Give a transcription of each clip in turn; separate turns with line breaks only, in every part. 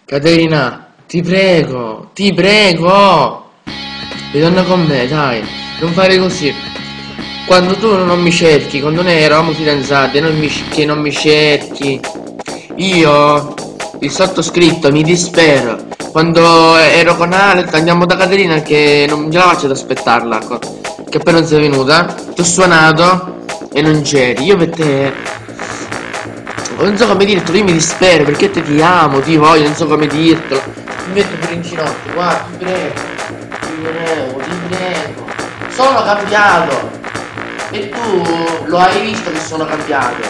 Caterina, ti prego, ti prego. Ritorna con me, dai, non fare così. Quando tu non mi cerchi, quando noi eravamo fidanzati, che non mi cerchi, io, il sottoscritto, mi dispero. Quando ero con Alex andiamo da Caterina che non ce la faccio ad aspettarla, che appena non sei venuta, ti ho suonato e non c'eri. Io per te non so come dirtelo, io mi dispero perché te ti amo, ti voglio, non so come dirtelo. Mi metto pure in ginocchio, guarda, ti prego, ti prego, ti prego. Sono cambiato e tu lo hai visto che sono cambiato.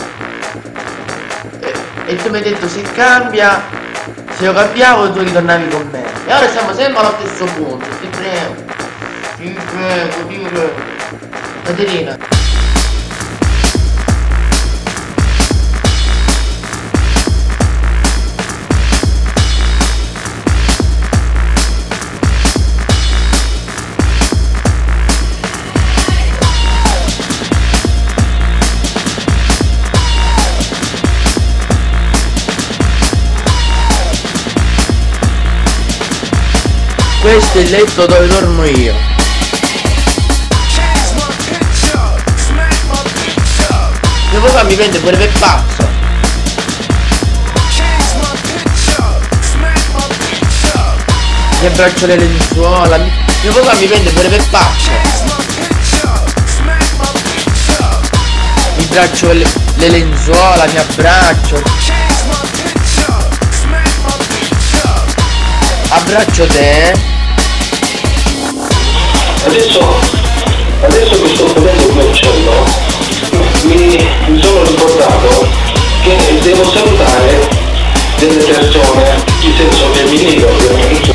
E tu mi hai detto se cambia, se io cambiavo tu ritornavi con me. E ora siamo sempre allo stesso punto, ti prego, ti prego, ti prego. Caterina. Questo è il letto dove dormo io. Mio papà mi prende pure per pazzo. Mi abbraccio le lenzuola. Mio papà mi prende pure per pazzo. Mi abbraccio le lenzuola, mi abbraccio. Abbraccio te.
Adesso che sto prendendo come uccello, mi sono ricordato che devo salutare delle persone in senso femminile ovviamente.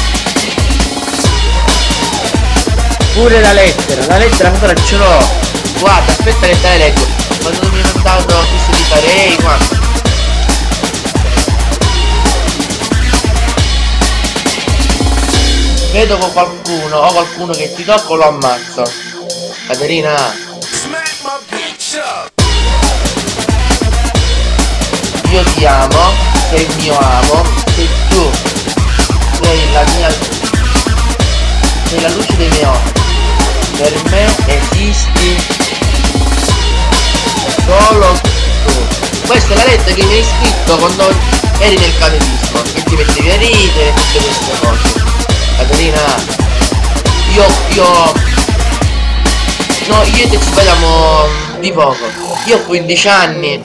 Pure la lettera ancora ce l'ho. Guarda, aspetta che te la leggo. Quando mi hai mandato questo ti farei, guarda. Vedo con qualcuno o qualcuno che ti tocca lo ammazzo. Caterina. Io ti amo, sei il mio amo, sei tu, sei la mia, sei la luce dei miei occhi. Per me esisti solo tu. Questa è la lettera che mi hai scritto quando eri nel catechismo, che ti mettevi a ridere e tutte queste cose. Caterina, io e te ci parliamo di poco. Io ho 15 anni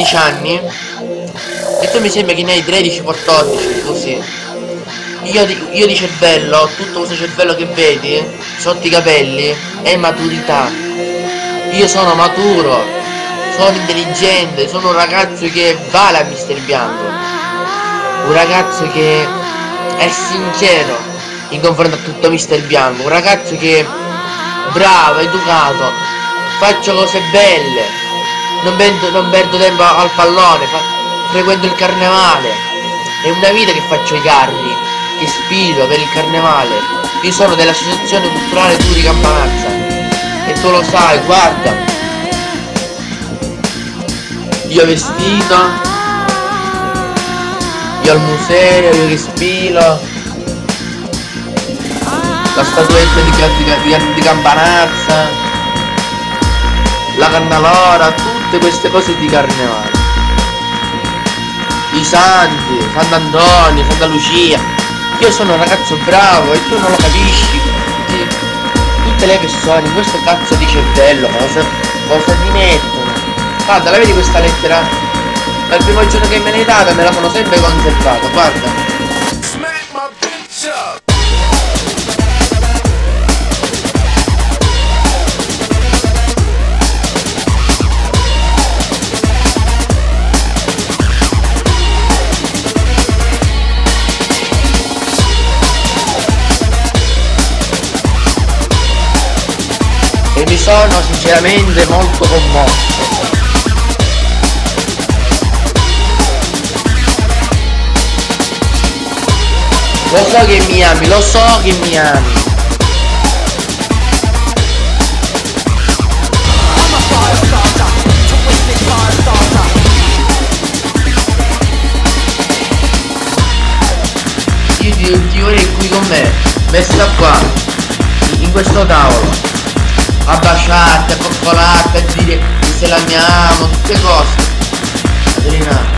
e tu mi sembra che ne hai 13-14, così. Io di cervello, tutto questo cervello che vedi sotto i capelli è maturità. Io sono maturo, sono intelligente, sono un ragazzo che vale a Mister Bianco, un ragazzo che è sincero in confronto a tutto Mister Bianco, un ragazzo che è bravo, educato, faccio cose belle, non perdo tempo al pallone, frequento il carnevale, è una vita che faccio i carri, che spiro per il carnevale. Io sono dell'associazione culturale Turi Campanazza e tu lo sai, guarda, io vestito, io al museo, io che spilo, la statuetta di Campanazza, la Cannalora, tutte queste cose di carnevale. I santi, Sant'Antonio, Santa Lucia. Io sono un ragazzo bravo e tu non lo capisci. Tutte le persone in questo cazzo di cervello cosa ti mettono? Guarda, la vedi questa lettera? Dal primo giorno che me l'hai data me la sono sempre conservata, guarda. E mi sono sinceramente molto commosso. Lo so che mi ami, lo so che mi ami. qui con me, messa qua, in questo tavolo, a baciarti, a coccolarti, a dire che se l'amiamo, tutte cose. Adriana,